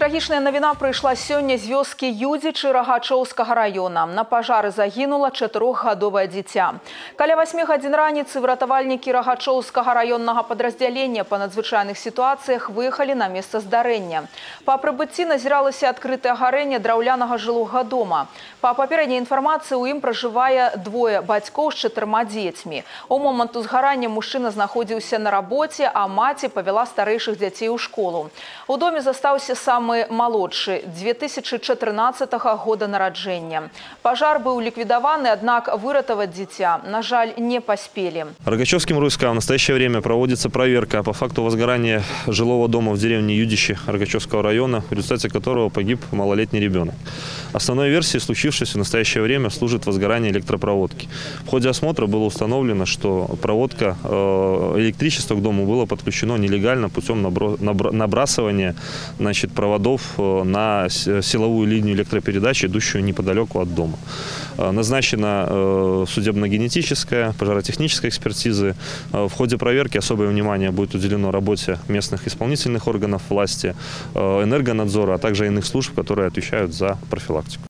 Трагічная навіна прыйшла сёння з вёскі Юдзічы Рагачоўскага района. На пажары загінула 4-гадовае дзіця. Каля 8 гадзін раніцы выратавальнікі Рагачоўскага районнага падраздзялення па надзвычайных сітуацыях выехалі на месца здарэння. Па прыбыцці назіралася адкрытае гарэнне драўлянага жылога дома. Па папярэдняй інфармацыі ў ім пражывае двое бацькоў з 4 дзецьмі. У момант узгарання мужчына знаходзіўся на рабоце, а маці павяла старэйшых дзяцей у школу. У доме застаўся самы малодшы 2014 года нараджэння. Пажар быў ліквідаваны, аднак выратаваць дзіця, на жаль, не паспелі. Рогачевским РУСК в настоящее время проводится проверка по факту возгорания жилого дома в деревне Юдичи Рогачевского района, в результате которого погиб малолетний ребенок. Основной версией случившейся в настоящее время служит возгорание электропроводки. В ходе осмотра было установлено, что проводка электричества к дому было подключено нелегально путем набрасывания проводов на силовую линию электропередачи, идущую неподалеку от дома. Назначена судебно-генетическая, пожаротехническая экспертизы. В ходе проверки особое внимание будет уделено работе местных исполнительных органов власти, энергонадзора, а также иных служб, которые отвечают за профилактику.